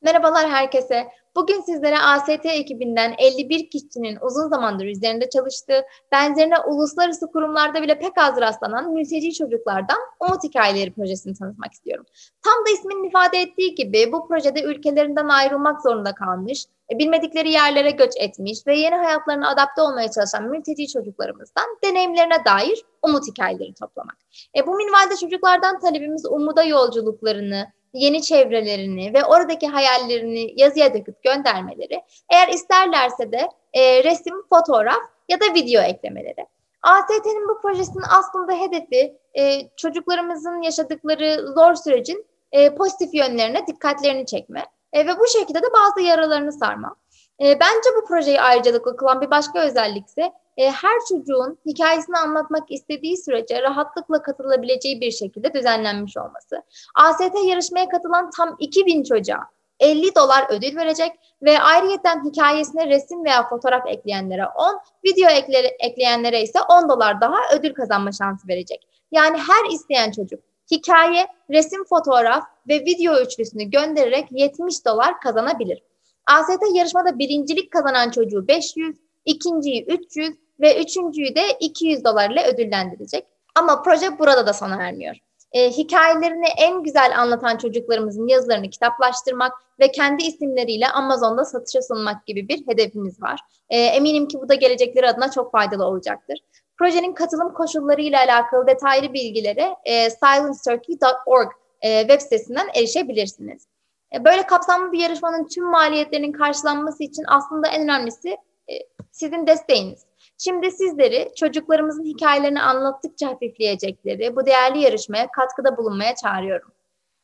Merhabalar herkese. Bugün sizlere AST ekibinden 51 kişinin uzun zamandır üzerinde çalıştığı, benzerine uluslararası kurumlarda bile pek az rastlanan mülteci çocuklardan Umut Hikayeleri projesini tanıtmak istiyorum. Tam da isminin ifade ettiği gibi bu projede ülkelerinden ayrılmak zorunda kalmış, bilmedikleri yerlere göç etmiş ve yeni hayatlarına adapte olmaya çalışan mülteci çocuklarımızdan deneyimlerine dair umut hikayeleri toplamak. Bu minvalde çocuklardan talebimiz umuda yolculuklarını, yeni çevrelerini ve oradaki hayallerini yazıya döküp göndermeleri. Eğer isterlerse de resim, fotoğraf ya da video eklemeleri. AST'nin bu projesinin aslında hedefi çocuklarımızın yaşadıkları zor sürecin pozitif yönlerine dikkatlerini çekme ve bu şekilde de bazı yaralarını sarma. Bence bu projeyi ayrıcalıklı kılan bir başka özellik ise her çocuğun hikayesini anlatmak istediği sürece rahatlıkla katılabileceği bir şekilde düzenlenmiş olması. AST yarışmaya katılan tam 2000 çocuğa $50 ödül verecek ve ayrıyeten hikayesine resim veya fotoğraf ekleyenlere 10, video ekleyenlere ise $10 daha ödül kazanma şansı verecek. Yani her isteyen çocuk hikaye, resim, fotoğraf ve video üçlüsünü göndererek $70 kazanabilir. AST yarışmada birincilik kazanan çocuğu 500, ikinciyi 300 ve üçüncüyü de $200 ile ödüllendirecek. Ama proje burada da sona ermiyor. Hikayelerini en güzel anlatan çocuklarımızın yazılarını kitaplaştırmak ve kendi isimleriyle Amazon'da satışa sunmak gibi bir hedefimiz var. Eminim ki bu da gelecekleri adına çok faydalı olacaktır. Projenin katılım koşulları ile alakalı detaylı bilgilere silenceturkey.org web sitesinden erişebilirsiniz. Böyle kapsamlı bir yarışmanın tüm maliyetlerinin karşılanması için aslında en önemlisi sizin desteğiniz. Şimdi sizleri çocuklarımızın hikayelerini anlattıkça hafifleyecekleri bu değerli yarışmaya katkıda bulunmaya çağırıyorum.